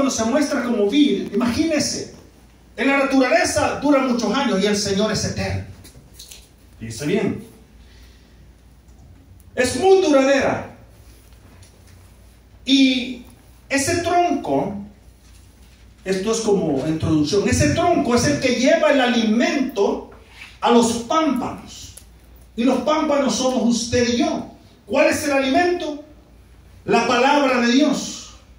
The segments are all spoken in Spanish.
cuando se muestra como vid, imagínense, en la naturaleza dura muchos años y el Señor es eterno. Dice bien, es muy duradera. Y ese tronco, esto es como introducción, ese tronco es el que lleva el alimento a los pámpanos. Y los pámpanos somos usted y yo. ¿Cuál es el alimento? La palabra de Dios.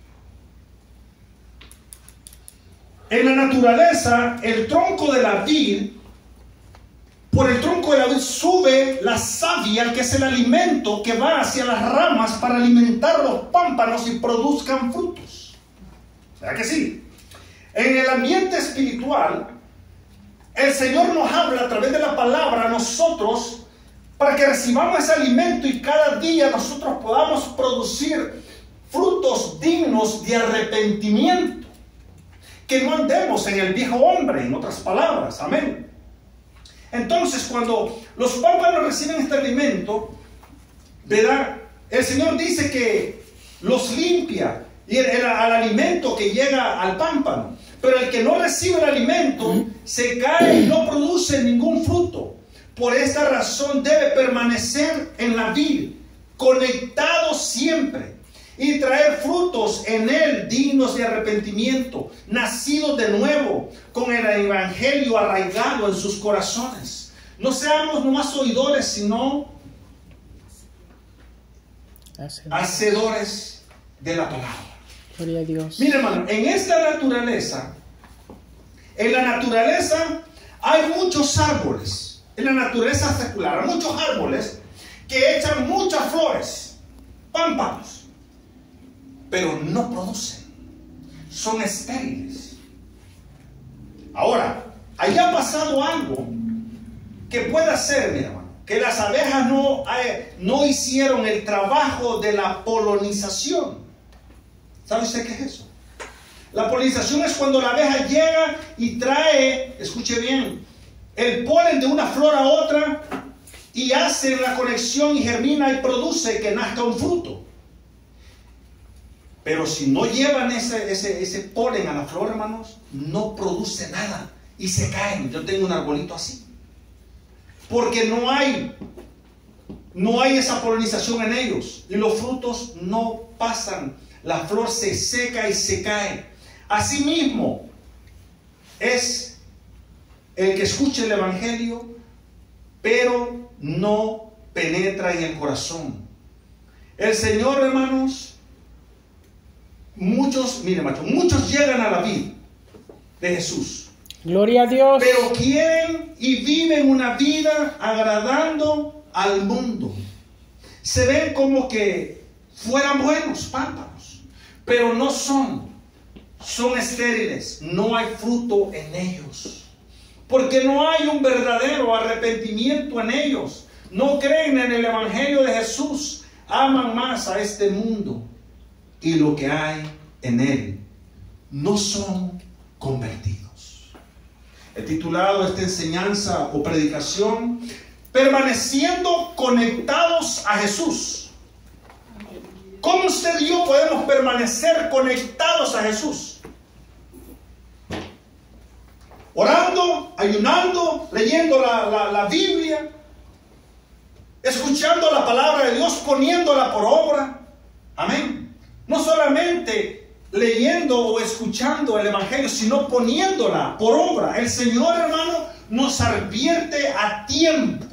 En la naturaleza, el tronco de la vid, por el tronco de la vid sube la savia, que es el alimento que va hacia las ramas para alimentar los pámpanos y produzcan frutos. ¿Verdad que sí? En el ambiente espiritual, el Señor nos habla a través de la palabra a nosotros para que recibamos ese alimento y cada día nosotros podamos producir frutos dignos de arrepentimiento. Que no andemos en el viejo hombre, en otras palabras, amén. Entonces, cuando los pámpanos reciben este alimento, ¿verdad? El Señor dice que los limpia y al alimento que llega al pámpano. Pero el que no recibe el alimento se cae y no produce ningún fruto. Por esta razón debe permanecer en la vid, conectado siempre, y traer frutos en él dignos de arrepentimiento, nacidos de nuevo, con el evangelio arraigado en sus corazones. No seamos nomás oidores, sino hacedores de la palabra. Gloria a Dios. Mire, hermano, en esta naturaleza, en la naturaleza hay muchos árboles, en la naturaleza secular, hay muchos árboles que echan muchas flores, pámpanos, pero no producen, son estériles. Ahora, ahí ha pasado algo que puede ser, mi hermano, que las abejas no hicieron el trabajo de la polinización. ¿Sabe usted qué es eso? La polinización es cuando la abeja llega y trae, escuche bien, el polen de una flor a otra y hace la conexión y germina y produce que nazca un fruto. Pero si no llevan ese polen a la flor, hermanos, no produce nada y se caen. Yo tengo un arbolito así. Porque no hay esa polinización en ellos y los frutos no pasan. La flor se seca y se cae. Asimismo, es el que escucha el evangelio, pero no penetra en el corazón. El Señor, hermanos, muchos llegan a la vid de Jesús. Gloria a Dios. Pero quieren y viven una vida agradando al mundo. Se ven como que fueran buenos pámpanos, pero no son estériles, no hay fruto en ellos, porque no hay un verdadero arrepentimiento en ellos. No creen en el evangelio de Jesús, aman más a este mundo y lo que hay en él. No son convertidos. He titulado esta enseñanza o predicación, permaneciendo conectados a Jesús. ¿Cómo usted y yo podemos permanecer conectados a Jesús? Orando, ayunando, leyendo la Biblia, escuchando la palabra de Dios, poniéndola por obra. Amén. No solamente leyendo o escuchando el evangelio, sino poniéndola por obra. El Señor, hermano, nos advierte a tiempo.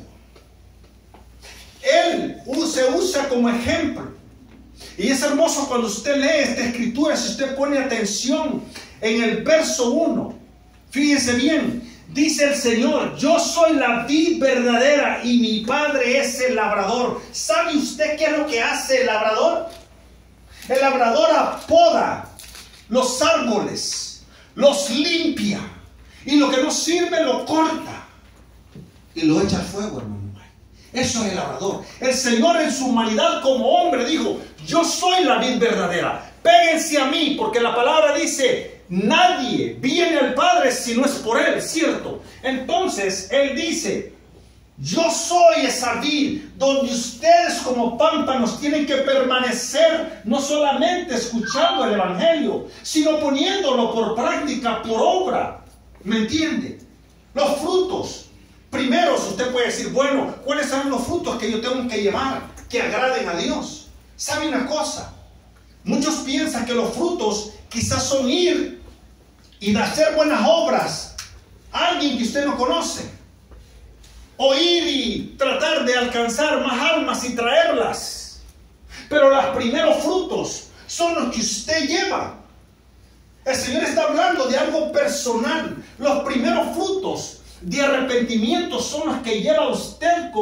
Él se usa como ejemplo. Y es hermoso cuando usted lee esta escritura, si usted pone atención en el verso 1. Fíjese bien, dice el Señor: yo soy la vid verdadera y mi Padre es el labrador. ¿Sabe usted qué es lo que hace el labrador? El labrador apoda los árboles, los limpia, y lo que no sirve lo corta y lo echa al fuego, hermano. Eso es el labrador. El Señor en su humanidad como hombre dijo: yo soy la vid verdadera, péguense a mí, porque la palabra dice: nadie viene al Padre si no es por Él, ¿cierto? Entonces Él dice: Yo soy esa vid donde ustedes como pámpanos tienen que permanecer no solamente escuchando el evangelio, sino poniéndolo por práctica, por obra. ¿Me entiende? Los frutos. Primero usted puede decir, bueno, ¿cuáles son los frutos que yo tengo que llevar que agraden a Dios? ¿Sabe una cosa? Muchos piensan que los frutos quizás son ir y hacer buenas obras a alguien que usted no conoce. O ir y tratar de alcanzar más almas y traerlas. Pero los primeros frutos son los que usted lleva. El Señor está hablando de algo personal. Los primeros frutos de arrepentimiento son los que lleva usted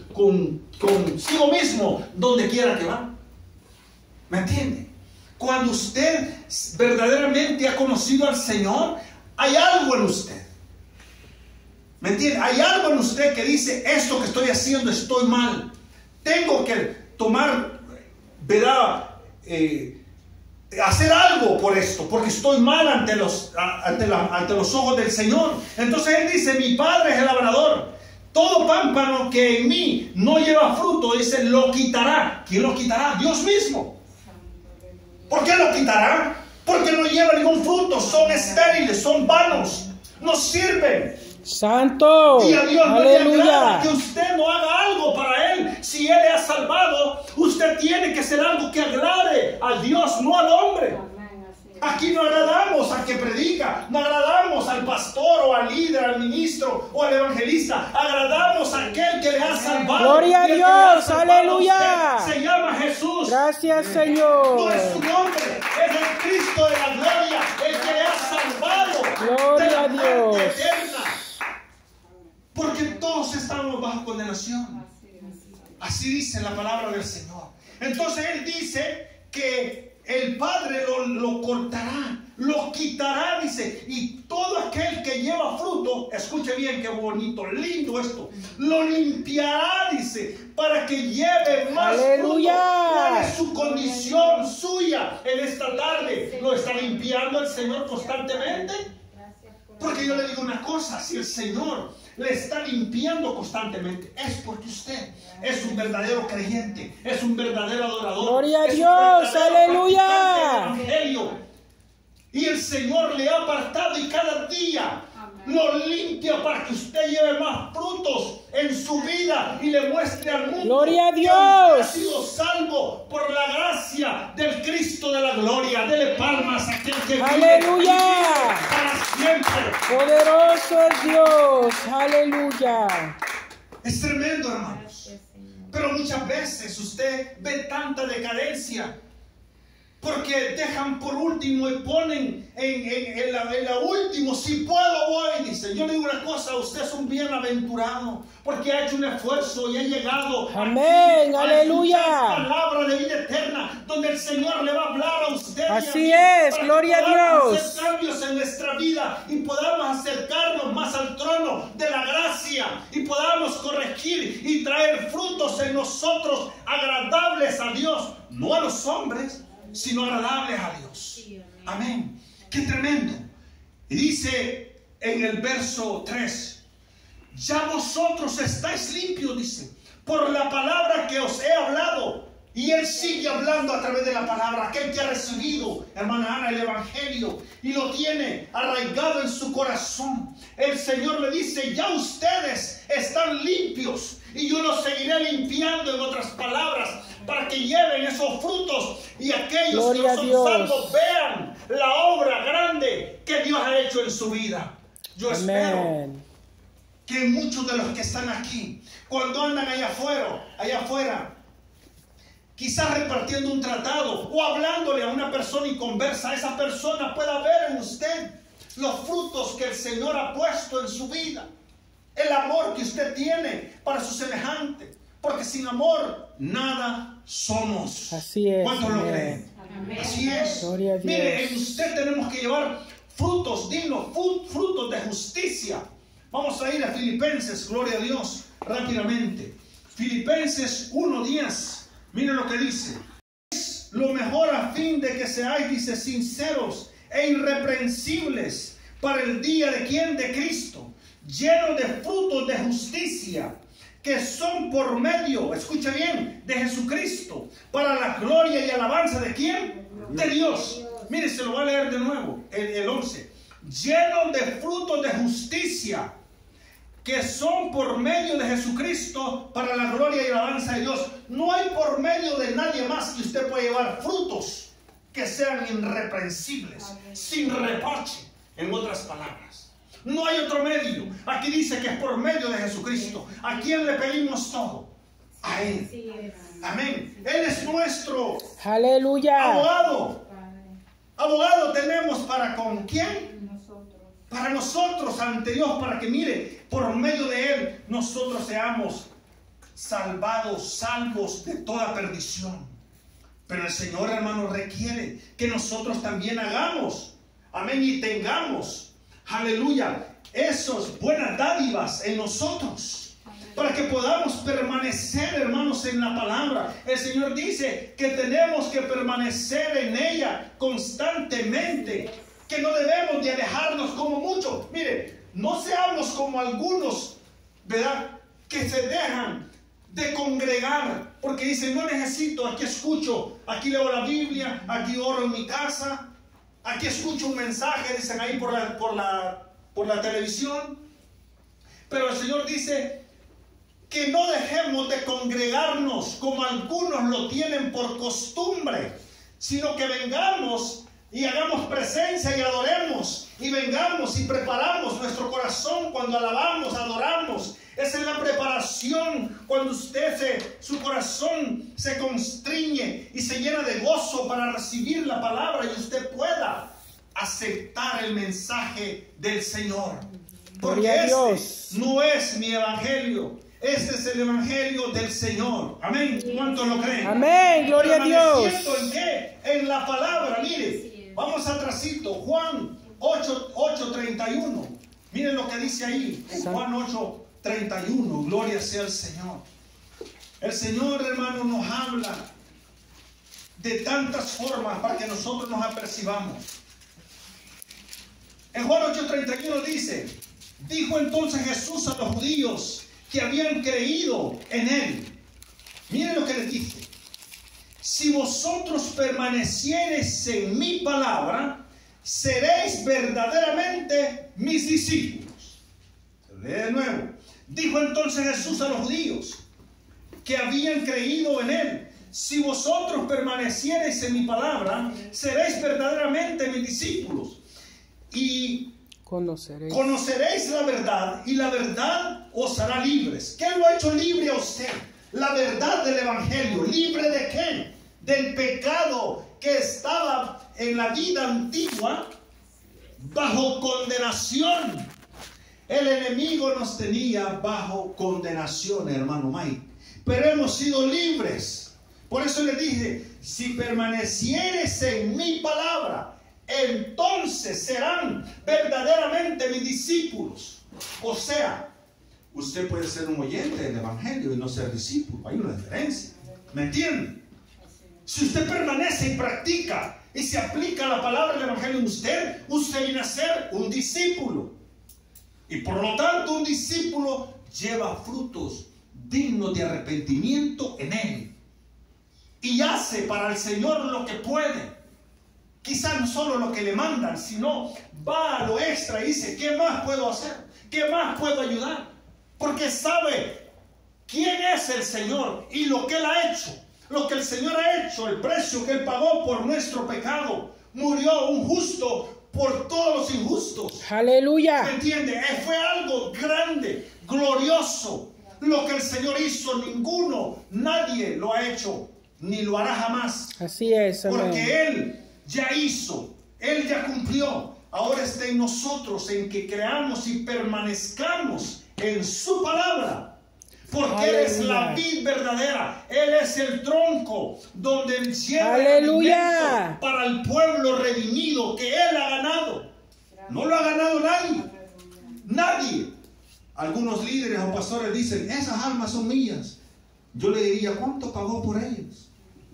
consigo mismo donde quiera que va. ¿Me entiende? Cuando usted verdaderamente ha conocido al Señor, hay algo en usted. ¿Me entiende? Hay algo en usted que dice, esto que estoy haciendo estoy mal. Tengo que tomar, ¿verdad? Hacer algo por esto, porque estoy mal ante los ojos del Señor. Entonces Él dice, mi Padre es el labrador. Todo pámpano que en mí no lleva fruto, dice, lo quitará. ¿Quién lo quitará? Dios mismo. ¿Por qué lo quitará? Porque no lleva ningún fruto, son estériles, son vanos, no sirven. Santo, y a Dios aleluya. no le agrada que usted no haga algo para Él. Si Él le ha salvado, usted tiene que hacer algo que agrade a Dios, no al hombre. Aquí no agradamos al que predica, no agradamos al pastor o al líder, al ministro o al evangelista. Agradamos a aquel que le ha salvado. Gloria a Dios, aleluya. Se llama Jesús. Gracias, Señor. No es su nombre, es el Cristo de la gloria, el que le ha salvado. Gloria a Dios. Eterna. Porque todos estamos bajo condenación. Así dice la palabra del Señor. Entonces Él dice que el Padre lo cortará, lo quitará, dice, y todo aquel que lleva fruto, escuche bien qué bonito, lindo esto, lo limpiará, dice, para que lleve más ¡Aleluya! fruto. ¿Cuál es su condición suya en esta tarde? ¿Lo está limpiando el Señor constantemente? Porque yo le digo una cosa, si el Señor le está limpiando constantemente, es porque usted es un verdadero creyente, es un verdadero adorador. Gloria a Dios, aleluya. Y el Señor le ha apartado y cada día lo limpia para que usted lleve más frutos en su vida y le muestre al mundo. Gloria a que Dios. usted ha sido salvo por la gracia del Cristo de la gloria. Dele palmas a aquel que vive aleluya. para siempre. Poderoso es Dios, aleluya. Es tremendo, hermanos. Pero muchas veces usted ve tanta decadencia porque dejan por último y ponen en la última, si puedo voy, dice. Yo le digo una cosa, usted es un bienaventurado porque ha hecho un esfuerzo y ha llegado amén, a aleluya, palabra de vida eterna, donde el Señor le va a hablar a usted. Así es, gloria a Dios. Hacer cambios en nuestra vida y podamos acercarnos más al trono de la gracia y podamos corregir y traer frutos en nosotros agradables a Dios, no a los hombres, sino agradables a Dios. Amén. Qué tremendo. Y dice en el verso 3, ya vosotros estáis limpios, dice, por la palabra que os he hablado. Y Él sigue hablando a través de la palabra. Aquel que ha recibido, hermana Ana, el evangelio y lo tiene arraigado en su corazón, el Señor le dice, ya ustedes están limpios y yo los seguiré limpiando, en otras palabras, para que lleven esos frutos y aquellos que no son salvos vean la obra grande que Dios ha hecho en su vida. Yo espero que muchos de los que están aquí, cuando andan allá afuera, quizás repartiendo un tratado o hablándole a una persona y conversa, esa persona pueda ver en usted los frutos que el Señor ha puesto en su vida, el amor que usted tiene para su semejante, porque sin amor nada somos. Así es. ¿Cuántos lo creen? Amén. Así es. Gloria a Dios. Mire, en usted tenemos que llevar frutos dignos, frutos de justicia. Vamos a ir a Filipenses, gloria a Dios, rápidamente. Filipenses 1:10. Miren lo que dice. Es lo mejor a fin de que seáis, dice, sinceros e irreprensibles para el día de ¿quién? De Cristo, llenos de frutos de justicia que son por medio, escucha bien, de Jesucristo, para la gloria y alabanza ¿de quién? De Dios. Mire, se lo voy a leer de nuevo, el 11. Llenos de frutos de justicia, que son por medio de Jesucristo, para la gloria y alabanza de Dios. No hay por medio de nadie más que usted pueda llevar frutos que sean irreprensibles, sin reproche, en otras palabras. No hay otro medio. Aquí dice que es por medio de Jesucristo. ¿A quién le pedimos todo? A Él. Amén. Él es nuestro Aleluya. abogado. Abogado tenemos para ¿con quién? Para nosotros ante Dios, para que mire, por medio de Él nosotros seamos salvados, salvos de toda perdición. Pero el Señor, hermano, requiere que nosotros también hagamos, amén, y tengamos, aleluya, esas buenas dádivas en nosotros, para que podamos permanecer, hermanos, en la palabra. El Señor dice que tenemos que permanecer en ella constantemente, que no debemos de alejarnos como muchos. Mire, no seamos como algunos, ¿verdad?, que se dejan de congregar, porque dicen, no necesito, aquí escucho, aquí leo la Biblia, aquí oro en mi casa, aquí escucho un mensaje, dicen ahí por la televisión. Pero el Señor dice que no dejemos de congregarnos como algunos lo tienen por costumbre, sino que vengamos y hagamos presencia y adoremos, y vengamos y preparamos nuestro corazón cuando alabamos, adoramos. Esa es la preparación, cuando su corazón se constriñe y se llena de gozo para recibir la palabra y usted pueda aceptar el mensaje del Señor. Porque este no es mi evangelio, este es el evangelio del Señor. Amén. ¿Cuántos lo creen? Amén. Gloria a Dios. ¿En qué? En la palabra. Mire, vamos atrasito. Juan 8:31. Miren lo que dice ahí en Juan 8:31. Gloria sea al Señor. El Señor, hermano, nos habla de tantas formas para que nosotros nos apercibamos. En Juan 8:31 dice: dijo entonces Jesús a los judíos que habían creído en Él. Miren lo que les dice: si vosotros permaneciereis en mi palabra, seréis verdaderamente mis discípulos. Se lo lee de nuevo. Dijo entonces Jesús a los judíos que habían creído en Él: si vosotros permaneciereis en mi palabra, seréis verdaderamente mis discípulos, y conoceréis la verdad, y la verdad os hará libres. ¿Qué lo ha hecho libre a usted? La verdad del evangelio. ¿Libre de qué? Del pecado que estaba en la vida antigua bajo condenación. El enemigo nos tenía bajo condenación, hermano Mike, pero hemos sido libres. Por eso le dije: si permanecieres en mi palabra, entonces serán verdaderamente mis discípulos. O sea, usted puede ser un oyente del evangelio y no ser discípulo. Hay una diferencia, ¿me entiende? Si usted permanece y practica y se aplica la palabra del evangelio en usted viene a ser un discípulo. Y por lo tanto, un discípulo lleva frutos dignos de arrepentimiento en él, y hace para el Señor lo que puede. Quizás no solo lo que le mandan, sino va a lo extra y dice: ¿qué más puedo hacer? ¿Qué más puedo ayudar? Porque sabe quién es el Señor y lo que Él ha hecho. Lo que el Señor ha hecho, el precio que Él pagó por nuestro pecado. Murió un justo por todos los injustos. Aleluya. ¿Me entiende? Fue algo grande, glorioso. Lo que el Señor hizo, nadie lo ha hecho, ni lo hará jamás. Así es, amén. Porque Él ya hizo, Él ya cumplió. Ahora está en nosotros, en que creamos y permanezcamos en su palabra. Porque Él es la vid verdadera, Él es el tronco donde Él lleva el alimento para el pueblo redimido que Él ha ganado. No lo ha ganado nadie. Nadie. Algunos líderes o pastores dicen: esas almas son mías. Yo le diría: ¿cuánto pagó por ellas?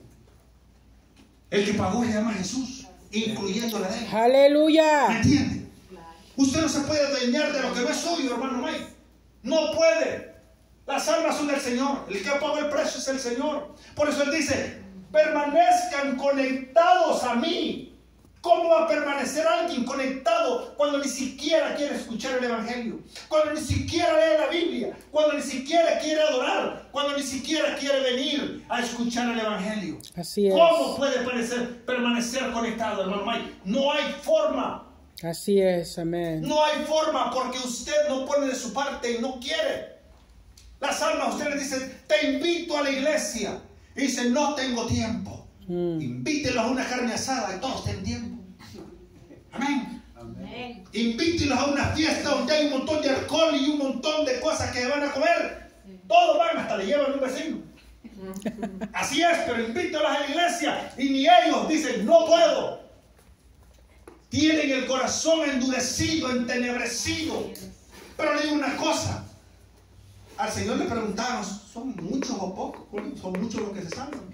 El que pagó se llama Jesús, incluyendo la de Él. Aleluya. ¿Me entiende? Usted no se puede adueñar de lo que no es suyo, hermano Mike. No puede. Las almas son del Señor. El que pagó el precio es el Señor. Por eso Él dice, permanezcan conectados a mí. ¿Cómo va a permanecer alguien conectado cuando ni siquiera quiere escuchar el Evangelio? Cuando ni siquiera lee la Biblia, cuando ni siquiera quiere adorar, cuando ni siquiera quiere venir a escuchar el Evangelio. Así es. ¿Cómo puede permanecer conectado, hermano Mike? No hay forma. Así es, amén. No hay forma porque usted no pone de su parte y no quiere. Las almas, usted le dice, te invito a la iglesia. Y dice, no tengo tiempo. Invítelos a una carne asada y todos tienen tiempo. Amén. Amén. Invítelos a una fiesta donde hay un montón de alcohol y un montón de cosas que van a comer. Todos van, hasta le llevan un vecino. Así es, pero invítelos a la iglesia y ni ellos dicen, no puedo. Tienen el corazón endurecido, entenebrecido. Pero le digo una cosa. Al Señor le preguntaron, ¿son muchos o pocos? Son muchos los que se salvan.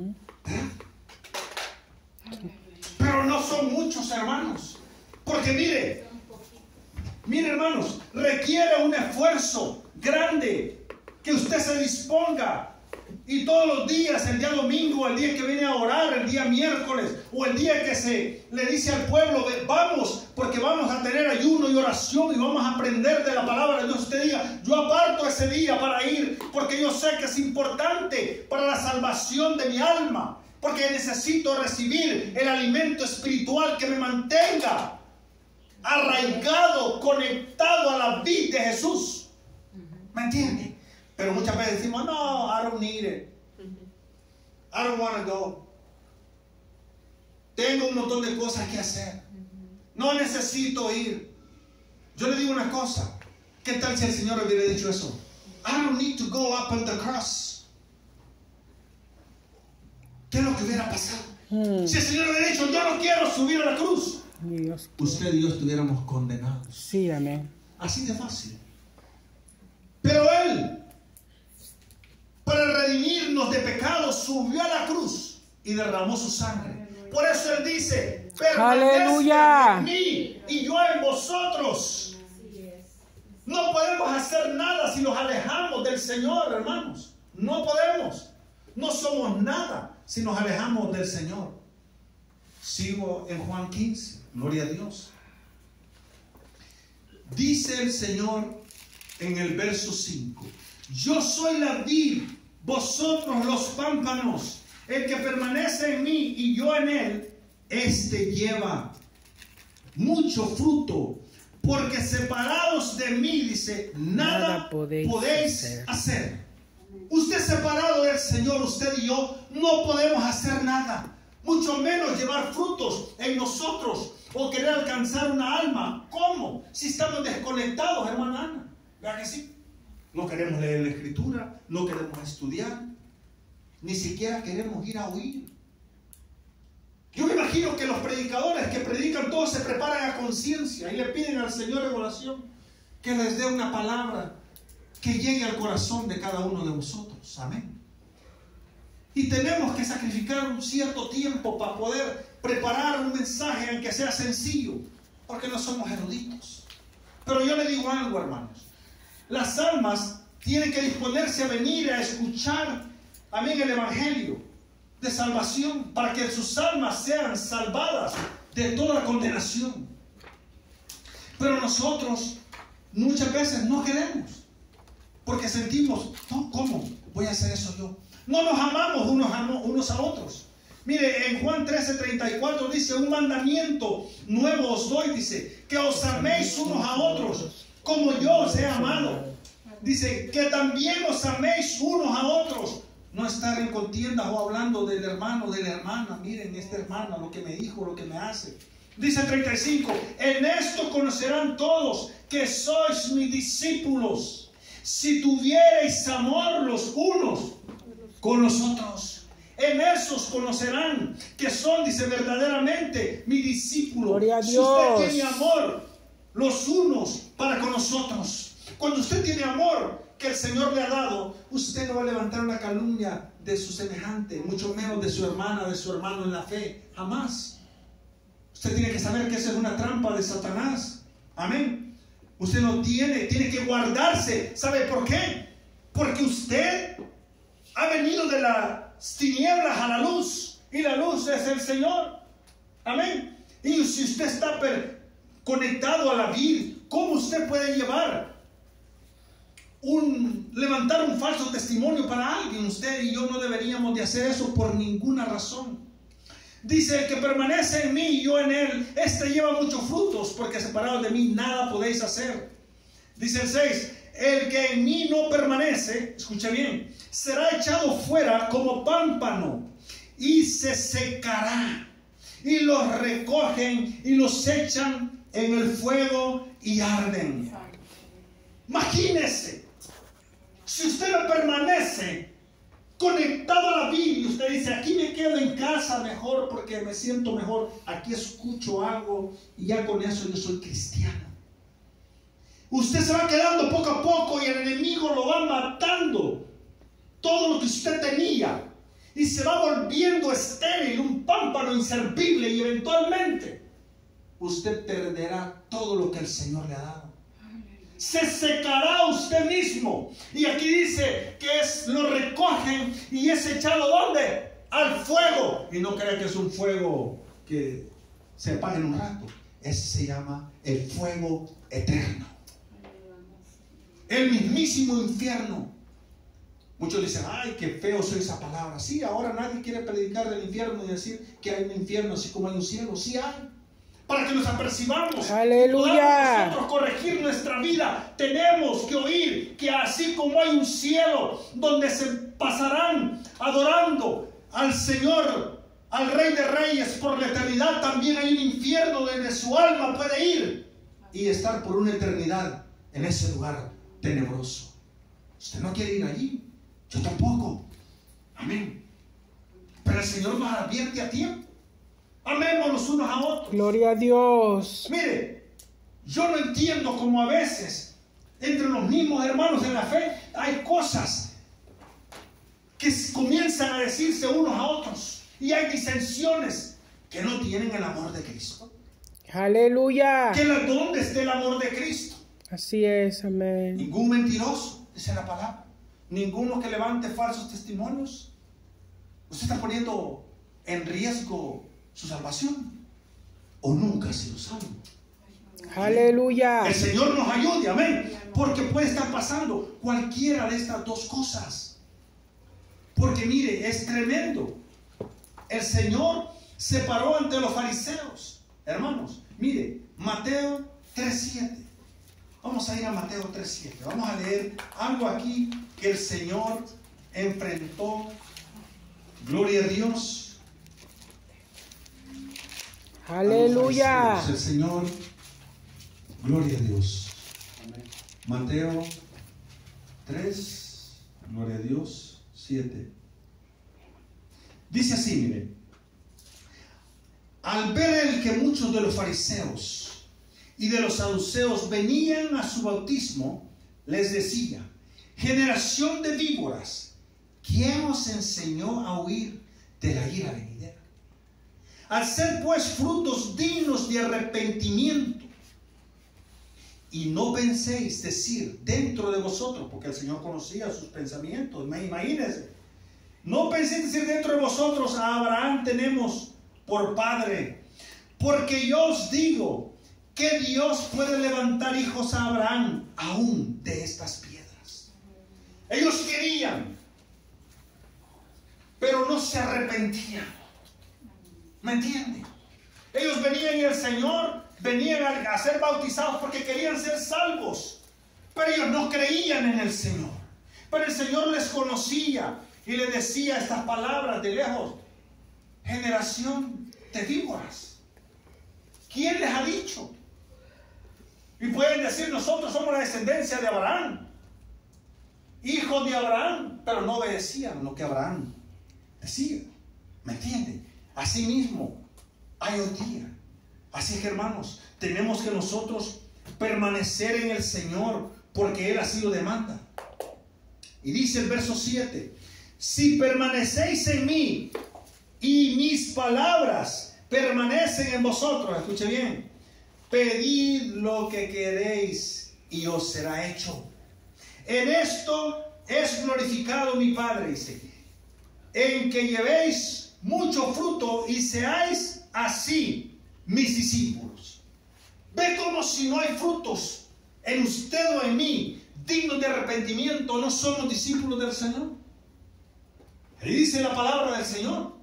Pero no son muchos, hermanos. Porque mire hermanos, requiere un esfuerzo grande que usted se disponga. Y todos los días, el día domingo, el día que viene a orar, el día miércoles, o el día que se le dice al pueblo, vamos, porque vamos a tener ayuno y oración y vamos a aprender de la palabra de Dios. Usted diga, yo aparto ese día para ir, porque yo sé que es importante para la salvación de mi alma, porque necesito recibir el alimento espiritual que me mantenga arraigado, conectado a la vida de Jesús. ¿Me entiende? Pero muchas veces decimos, no, I don't need it. I don't want to go. Tengo un montón de cosas que hacer. No necesito ir. Yo le digo una cosa. ¿Qué tal si el Señor hubiera dicho eso? I don't need to go up on the cross. ¿Qué es lo que hubiera pasado? Si el Señor hubiera dicho, yo no quiero subir a la cruz, Dios, usted y yo estuviéramos condenados. sí, amén. Así de fácil. Pero Él, para redimirnos de pecados, subió a la cruz y derramó su sangre. Por eso Él dice, ¡aleluya! permanezcan en mí y yo en vosotros. No podemos hacer nada si nos alejamos del Señor, hermanos. No podemos. No somos nada si nos alejamos del Señor. Sigo en Juan 15. Gloria a Dios. Dice el Señor en el verso 5. Yo soy la vid, vosotros los pámpanos. El que permanece en mí y yo en él, este lleva mucho fruto. Porque separados de mí, dice, nada podéis hacer. Usted separado del Señor, usted y yo, no podemos hacer nada. Mucho menos llevar frutos en nosotros o querer alcanzar una alma. ¿Cómo? Si estamos desconectados, hermana Ana. ¿Verdad que sí? No queremos leer la Escritura, no queremos estudiar, ni siquiera queremos ir a oír. Yo me imagino que los predicadores que predican todos se preparan a conciencia y le piden al Señor en oración que les dé una palabra que llegue al corazón de cada uno de vosotros. Amén. Y tenemos que sacrificar un cierto tiempo para poder preparar un mensaje, aunque sea sencillo, porque no somos eruditos. Pero yo le digo algo, hermanos. Las almas tienen que disponerse a venir a escuchar, amén, el Evangelio de salvación, para que sus almas sean salvadas de toda condenación. Pero nosotros muchas veces no queremos, porque sentimos, no, ¿cómo voy a hacer eso yo? No nos amamos unos a otros. Mire, en Juan 13:34 dice, un mandamiento nuevo os doy, dice, que os améis unos a otros, como yo os he amado. Dice, que también os améis unos a otros. No estar en contiendas o hablando del hermano, de la hermana. Miren, esta hermana, lo que me dijo, lo que me hace. Dice 35, en esto conocerán todos que sois mis discípulos, si tuviereis amor los unos con los otros. En esos conocerán que son, dice, verdaderamente mi discípulo. Gloria a Si Dios. usted tiene amor los unos para con los otros. Cuando usted tiene amor que el Señor le ha dado, usted no va a levantar una calumnia de su semejante, mucho menos de su hermana, de su hermano en la fe. Jamás. Usted tiene que saber que esa es una trampa de Satanás. Amén. Usted no tiene que guardarse. ¿Sabe por qué? Porque usted ha venido de las tinieblas a la luz, y la luz es el Señor. Amén. Y si usted está conectado a la vid, ¿cómo usted puede levantar un falso testimonio para alguien? Usted y yo no deberíamos de hacer eso por ninguna razón. Dice: el que permanece en mí y yo en él, este lleva muchos frutos, porque separados de mí nada podéis hacer. Dice el 6: el que en mí no permanece, escuche bien, será echado fuera como pámpano y se secará, y los recogen y los echan en el fuego y arden. Imagínese, si usted no permanece conectado a la Biblia, usted dice: aquí me quedo en casa mejor porque me siento mejor, aquí escucho algo y ya con eso yo soy cristiano. Usted se va quedando poco a poco y el enemigo lo va matando todo lo que usted tenía, y se va volviendo estéril, un pámpano inservible, y eventualmente usted perderá todo lo que el Señor le ha dado. Se secará usted mismo. Y aquí dice que lo recogen y es echado ¿dónde? Al fuego. Y no crea que es un fuego que se apaga en un rato. Ese se llama el fuego eterno, el mismísimo infierno. Muchos dicen: ay, qué feo soy esa palabra. Sí, ahora nadie quiere predicar del infierno y decir que hay un infierno así como hay un cielo. Sí hay. Para que nos apercibamos, aleluya, nosotros corregir nuestra vida, tenemos que oír que así como hay un cielo donde se pasarán adorando al Señor, al Rey de Reyes por la eternidad, también hay un infierno donde su alma puede ir y estar por una eternidad en ese lugar tenebroso. Usted no quiere ir allí, yo tampoco. Amén. Pero el Señor nos advierte a tiempo. Amémonos unos a otros. Gloria a Dios. Mire, yo no entiendo cómo a veces entre los mismos hermanos en la fe hay cosas que comienzan a decirse unos a otros, y hay disensiones que no tienen el amor de Cristo. Aleluya. ¿Dónde está el amor de Cristo? Así es, amén. Ningún mentiroso, dice la palabra. Ninguno que levante falsos testimonios. Usted está poniendo en riesgo su salvación, o nunca ha sido salvo. Aleluya. El Señor nos ayude, amén. Porque puede estar pasando cualquiera de estas dos cosas. Porque mire, es tremendo. El Señor se paró ante los fariseos. Hermanos, mire, Mateo 3:7. Vamos a ir a Mateo 3:7. Vamos a leer algo aquí que el Señor enfrentó. Gloria a Dios. Aleluya. El Señor, gloria a Dios. Amén. Mateo 3, gloria a Dios, 7. Dice así, mire: al ver el que muchos de los fariseos y de los saduceos venían a su bautismo, les decía: generación de víboras, ¿quién os enseñó a huir de la ira venidera? Haced pues frutos dignos de arrepentimiento, y no penséis decir dentro de vosotros, porque el Señor conocía sus pensamientos, imagínense, no penséis decir dentro de vosotros: a Abraham tenemos por padre, porque yo os digo que Dios puede levantar hijos a Abraham aún de estas piedras. Ellos querían, pero no se arrepentían. ¿Me entienden? Ellos venían y el Señor venían a ser bautizados porque querían ser salvos, pero ellos no creían en el Señor. Pero el Señor les conocía y les decía estas palabras de lejos: generación de víboras, ¿quién les ha dicho? Y pueden decir: nosotros somos la descendencia de Abraham, hijos de Abraham, pero no obedecían lo que Abraham decía. ¿Me entienden? Así mismo hay hoy día. Así que, hermanos, tenemos que nosotros permanecer en el Señor, porque Él así lo demanda. Y dice el verso 7: si permanecéis en mí y mis palabras permanecen en vosotros, escuche bien, pedid lo que queréis y os será hecho. En esto es glorificado mi Padre, dice, en que llevéis mucho fruto y seáis así mis discípulos. Ve como si no hay frutos en usted o en mí, dignos de arrepentimiento, no somos discípulos del Señor. Y dice la palabra del Señor.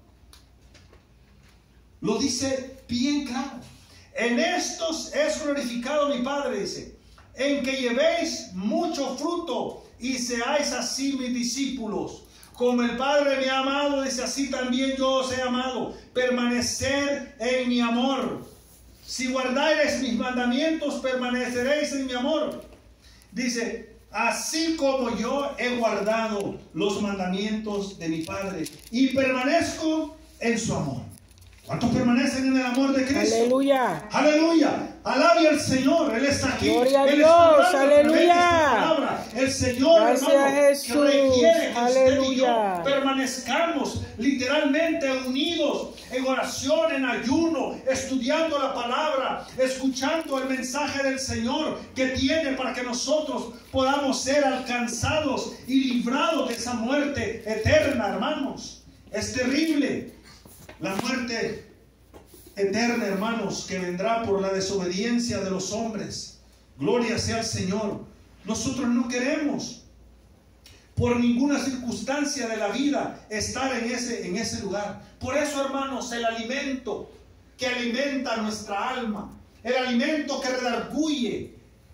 Lo dice bien claro. En estos es glorificado mi Padre, dice, en que llevéis mucho fruto y seáis así mis discípulos. Como el Padre me ha amado, dice, así también yo os he amado. Permanecer en mi amor. Si guardareis mis mandamientos, permaneceréis en mi amor. Dice, así como yo he guardado los mandamientos de mi Padre y permanezco en su amor. ¿Cuántos permanecen en el amor de Cristo? Aleluya. Aleluya. Alabe al Señor. Él está aquí. Gloria a Él Dios. está Aleluya. El Señor, Gracias, hermano, Jesús. que requiere que Aleluya. usted y yo permanezcamos literalmente unidos en oración, en ayuno, estudiando la palabra, escuchando el mensaje del Señor que tiene para que nosotros podamos ser alcanzados y librados de esa muerte eterna, hermanos. Es terrible. La muerte eterna, hermanos, que vendrá por la desobediencia de los hombres. Gloria sea al Señor. Nosotros no queremos, por ninguna circunstancia de la vida, estar en ese lugar. Por eso, hermanos, el alimento que alimenta nuestra alma, el alimento que redarguye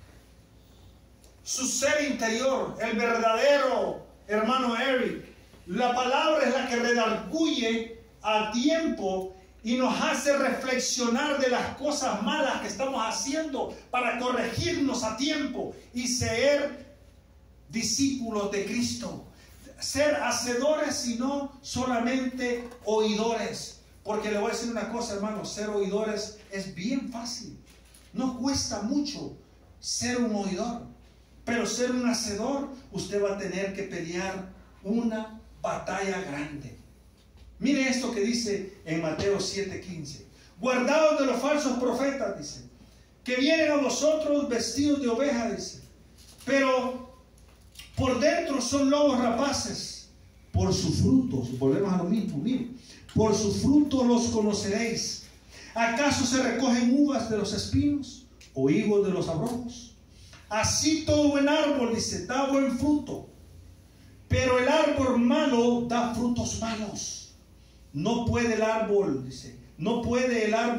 su ser interior, el verdadero hermano Eric, la palabra es la que redarguye a tiempo y nos hace reflexionar de las cosas malas que estamos haciendo para corregirnos a tiempo y ser discípulos de Cristo. Ser hacedores y no solamente oidores. Porque le voy a decir una cosa, hermanos, ser oidores es bien fácil. No cuesta mucho ser un oidor. Pero ser un hacedor, usted va a tener que pelear una batalla grande. Mire esto que dice en Mateo 7:15. Guardaos de los falsos profetas, dice, que vienen a vosotros vestidos de oveja, dice, pero por dentro son lobos rapaces. Por sus frutos, volvemos a lo mismo, mire, por sus frutos los conoceréis. ¿Acaso se recogen uvas de los espinos o higos de los abrojos? Así todo buen árbol, dice, da buen fruto, pero el árbol malo da frutos malos. No puede el árbol, dice, no puede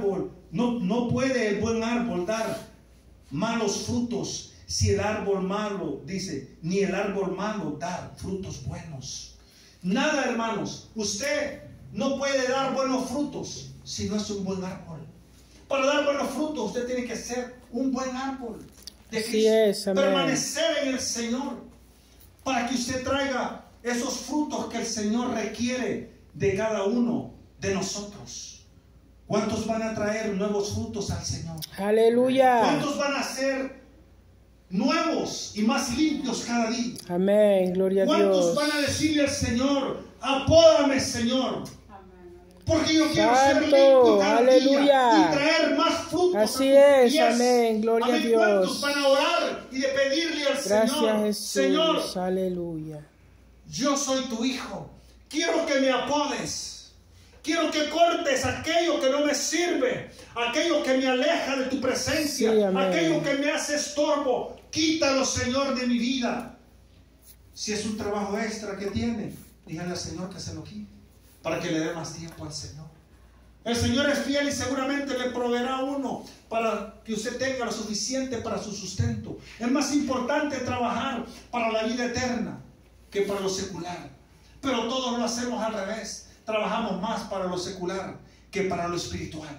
el buen árbol dar malos frutos si el árbol malo, dice, ni el árbol malo dar frutos buenos. Nada, hermanos, usted no puede dar buenos frutos si no es un buen árbol. Para dar buenos frutos usted tiene que ser un buen árbol de Cristo, permanecer en el Señor, para que usted traiga esos frutos que el Señor requiere de cada uno de nosotros. ¿Cuántos van a traer nuevos frutos al Señor? Aleluya. ¿Cuántos van a ser nuevos y más limpios cada día? Amén, gloria a Dios. ¿Cuántos van a decirle al Señor, apódame, Señor? Porque yo quiero ser limpio cada día y traer más frutos. Así es, amén, gloria a Dios. ¿Cuántos van a orar y de pedirle al Señor, Jesús, Señor, aleluya, yo soy tu hijo, quiero que me apodes, quiero que cortes aquello que no me sirve, aquello que me aleja de tu presencia, sí, aquello que me hace estorbo, quítalo, Señor, de mi vida. Si es un trabajo extra que tiene, dígale al Señor que se lo quite, para que le dé más tiempo al Señor. El Señor es fiel y seguramente le proveerá uno para que usted tenga lo suficiente para su sustento. Es más importante trabajar para la vida eterna que para lo secular. Pero todos lo hacemos al revés. Trabajamos más para lo secular que para lo espiritual.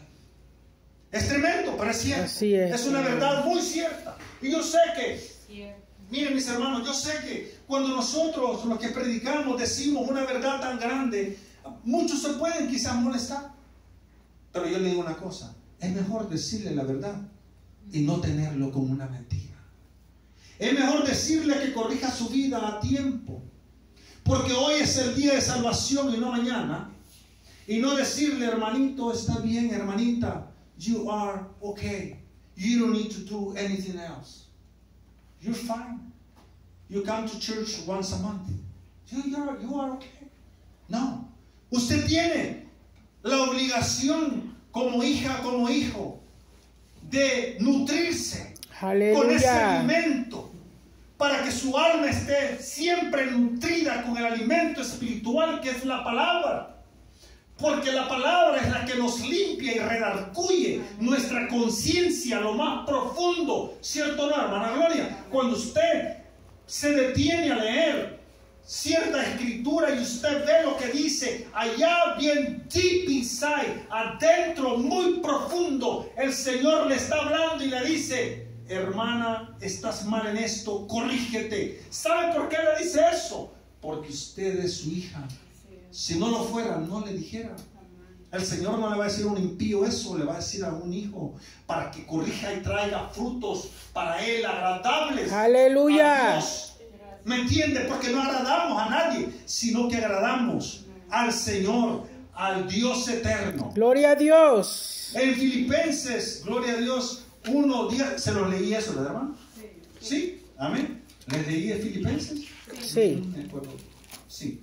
Es tremendo, pero es cierto. Así es una verdad muy cierta. Y yo sé que, miren mis hermanos, yo sé que cuando nosotros los que predicamos decimos una verdad tan grande, muchos se pueden quizás molestar. Pero yo le digo una cosa, es mejor decirle la verdad y no tenerlo como una mentira. Es mejor decirle que corrija su vida a tiempo, porque hoy es el día de salvación y no mañana. Y no decirle, hermanito, está bien, hermanita, you are okay, you don't need to do anything else, you're fine. You come to church once a month. You are okay. No. Usted tiene la obligación como hija, como hijo, de nutrirse con ese alimento para que su alma esté siempre nutrida con el alimento espiritual que es la palabra. Porque la palabra es la que nos limpia y redarguye nuestra conciencia a lo más profundo. ¿Cierto, no, hermana Gloria? Cuando usted se detiene a leer cierta escritura y usted ve lo que dice allá bien deep inside, adentro, muy profundo, el Señor le está hablando y le dice: hermana, estás mal en esto, corrígete. ¿Sabe por qué le dice eso? Porque usted es su hija. Si no lo fuera, no le dijera. El Señor no le va a decir a un impío eso, le va a decir a un hijo para que corrija y traiga frutos para él agradables. Aleluya. A Dios. ¿Me entiende? Porque no agradamos a nadie, sino que agradamos al Señor, al Dios eterno. Gloria a Dios. En Filipenses, gloria a Dios, 1:10, ¿se los leí eso, hermano? Sí. Amén. ¿Les leí de Filipenses? Sí. Sí.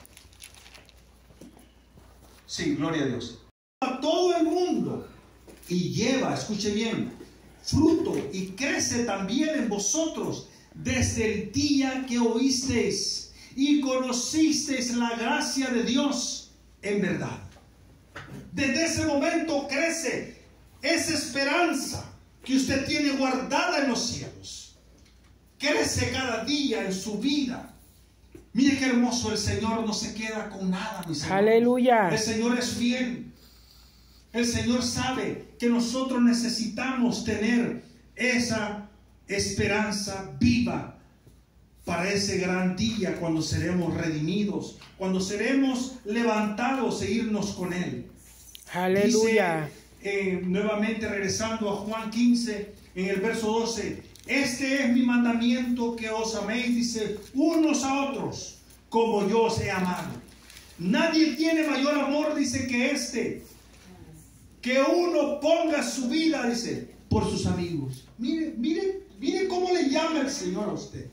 Sí, gloria a Dios. A todo el mundo y lleva, escuche bien, fruto y crece también en vosotros desde el día que oísteis y conocisteis la gracia de Dios en verdad. Desde ese momento crece esa esperanza que usted tiene guardada en los cielos. Crece cada día en su vida. Mire qué hermoso, el Señor no se queda con nada, mis hermanos. Aleluya. El Señor es fiel. El Señor sabe que nosotros necesitamos tener esa esperanza viva para ese gran día cuando seremos redimidos, cuando seremos levantados e irnos con Él. Aleluya. Dice, nuevamente regresando a Juan 15, en el verso 12, este es mi mandamiento, que os améis, dice, unos a otros, como yo os he amado. Nadie tiene mayor amor, dice, que este, que uno ponga su vida, dice, por sus amigos. Mire cómo le llama el Señor a usted.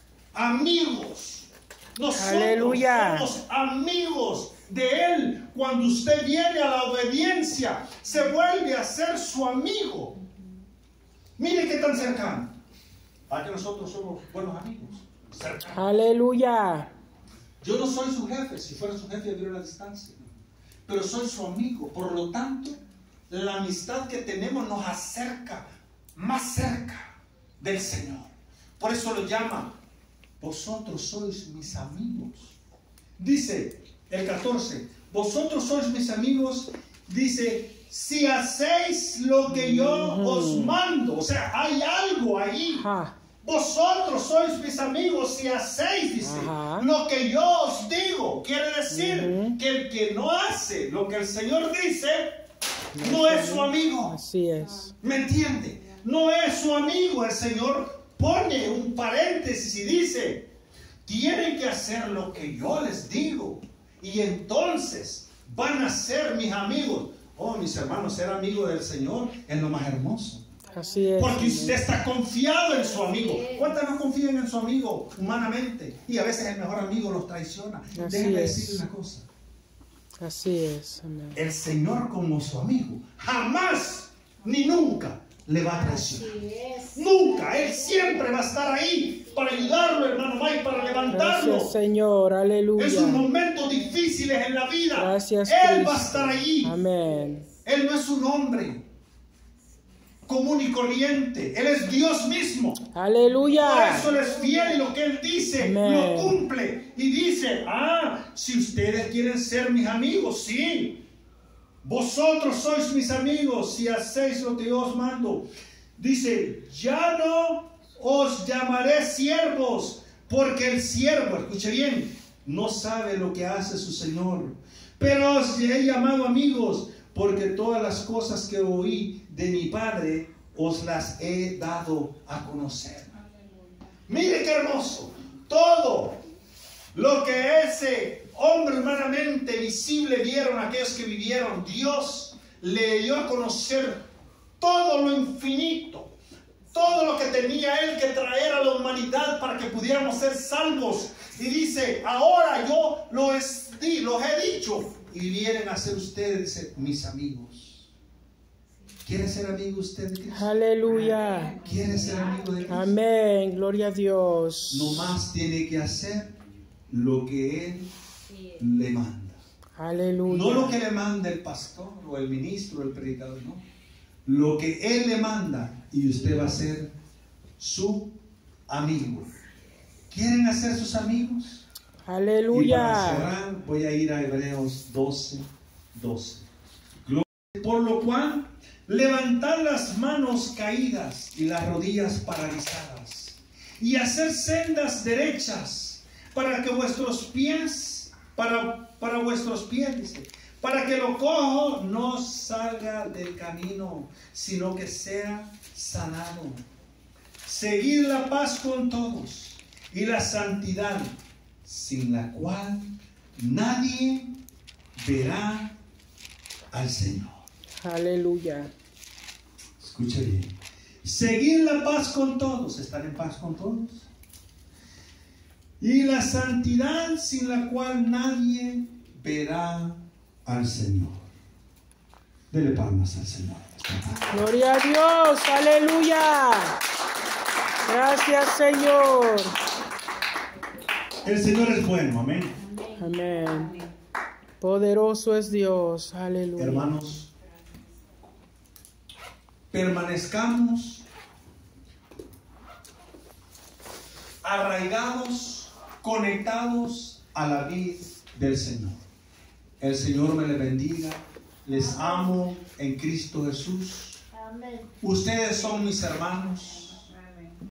Amigos. Nosotros Aleluya. somos amigos de Él. Cuando usted viene a la obediencia, se vuelve a ser su amigo. Mire qué tan cercano. Para que nosotros somos buenos amigos. Cercanos. Aleluya. Yo no soy su jefe. Si fuera su jefe, yo a la distancia. Pero soy su amigo. Por lo tanto, la amistad que tenemos nos acerca más cerca del Señor. Por eso lo llama: vosotros sois mis amigos. Dice el 14: vosotros sois mis amigos, dice, si hacéis lo que yo os mando. O sea, hay algo ahí. Vosotros sois mis amigos si hacéis, dice, lo que yo os digo. Quiere decir que el que no hace lo que el Señor dice, no es su amigo. Así es. ¿Me entiende? No es su amigo. El Señor pone un paréntesis y dice: tienen que hacer lo que yo les digo, y entonces van a ser mis amigos. Oh, mis hermanos, ser amigo del Señor es lo más hermoso. Así es. Porque usted está confiado en su amigo. ¿Cuántas no confían en su amigo humanamente? Y a veces el mejor amigo los traiciona. Déjenme decirle una cosa. Así es. Amén. El Señor, como su amigo, jamás ni nunca le va a traicionar. Nunca. Él siempre va a estar ahí para ayudarlo, hermano Mike, para levantarlo. Gracias, Señor. Aleluya. En sus momentos difíciles en la vida, Gracias, Él Cristo. va a estar allí. Amén. Él no es un hombre común y corriente. Él es Dios mismo. Aleluya. Por eso Él es fiel y lo que Él dice, Amén, lo cumple. Y dice: si ustedes quieren ser mis amigos, sí. Vosotros sois mis amigos si hacéis lo que yo os mando. Dice: ya no os llamaré siervos, porque el siervo, escuche bien, no sabe lo que hace su Señor. Pero os he llamado amigos, porque todas las cosas que oí de mi Padre os las he dado a conocer. Mire qué hermoso. Todo lo que ese hombre humanamente visible vieron aquellos que vivieron, Dios le dio a conocer todo lo infinito, todo lo que tenía Él que traer a la humanidad para que pudiéramos ser salvos. Y dice, ahora yo los he dicho. Y vienen a ser ustedes, dice, mis amigos. ¿Quiere ser amigo usted de Cristo? Aleluya. ¿Quiere ser amigo de Cristo? Amén. Gloria a Dios. No más tiene que hacer lo que Él le manda. Aleluya. No lo que le manda el pastor o el ministro o el predicador, no. Lo que Él le manda y usted va a ser su amigo. ¿Quieren hacer sus amigos? Y para Aleluya. cerrar voy a ir a Hebreos 12:12. Por lo cual, levantad las manos caídas y las rodillas paralizadas y hacer sendas derechas para que vuestros pies, para vuestros pies, dice, para que lo cojo no salga del camino, sino que sea sanado. Seguid la paz con todos y la santidad, sin la cual nadie verá al Señor. Aleluya. Escuche bien. Seguid la paz con todos. ¿Están en paz con todos? Y la santidad, sin la cual nadie verá al Señor. Dele palmas al Señor. Gloria a Dios. Aleluya. Gracias, Señor. El Señor es bueno, amén. Amén. Poderoso es Dios. Aleluya. Hermanos, permanezcamos arraigados, conectados a la vid del Señor. El Señor me les bendiga. Les amo en Cristo Jesús. Ustedes son mis hermanos.